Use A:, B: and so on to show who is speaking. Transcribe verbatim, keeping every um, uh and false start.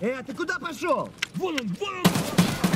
A: Э, ты куда пошел?
B: Вон он, вон он!